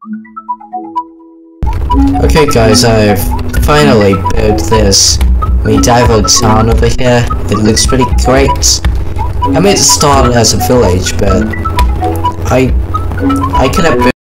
Okay guys, I've finally built this medieval town over here. It looks pretty great. I made it start as a village, but I could have built